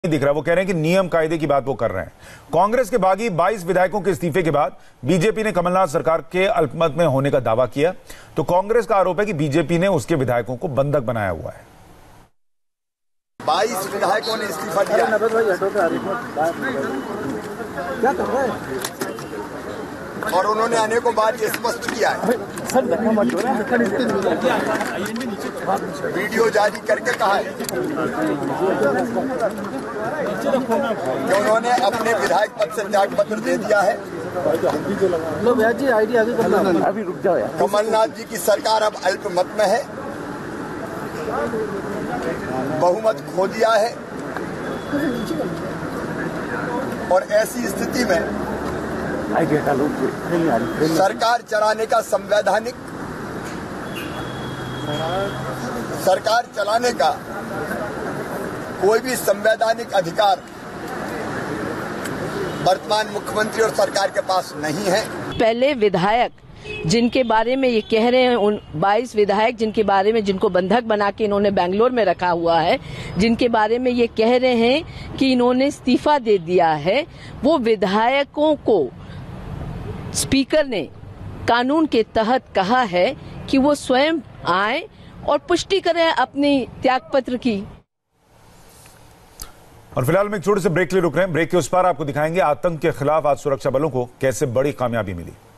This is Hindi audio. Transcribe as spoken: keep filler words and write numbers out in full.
दिख रहा। वो कह रहे हैं कि नियम कायदे की बात वो कर रहे हैं। कांग्रेस के बागी बाईस विधायकों के इस्तीफे के बाद बीजेपी ने कमलनाथ सरकार के अल्पमत में होने का दावा किया। तो कांग्रेस का आरोप है कि बीजेपी ने उसके विधायकों को बंधक बनाया हुआ है। बाईस विधायकों ने इस्तीफा दिया। क्या कर रहे हैं? और उन्होंने अनेकों बार ये स्पष्ट किया है, वीडियो जारी करके कहा है कि उन्होंने अपने विधायक पद से त्याग पत्र दे दिया है। अभी रुक जाओ यार। कमलनाथ जी की सरकार अब अल्पमत में है, बहुमत खो दिया है और ऐसी स्थिति में सरकार चलाने का संवैधानिक सरकार चलाने का कोई भी संवैधानिक अधिकार वर्तमान मुख्यमंत्री और सरकार के पास नहीं है। पहले विधायक जिनके बारे में ये कह रहे हैं, उन बाईस विधायक जिनके बारे में जिनको बंधक बना के इन्होंने बेंगलोर में रखा हुआ है, जिनके बारे में ये कह रहे हैं कि इन्होंने इस्तीफा दे दिया है, वो विधायकों को स्पीकर ने कानून के तहत कहा है कि वो स्वयं आए और पुष्टि करें अपनी त्यागपत्र की। और फिलहाल हम एक छोटे से ब्रेक के लिए रुक रहे हैं। ब्रेक के उस पार आपको दिखाएंगे आतंक के खिलाफ आज सुरक्षा बलों को कैसे बड़ी कामयाबी मिली।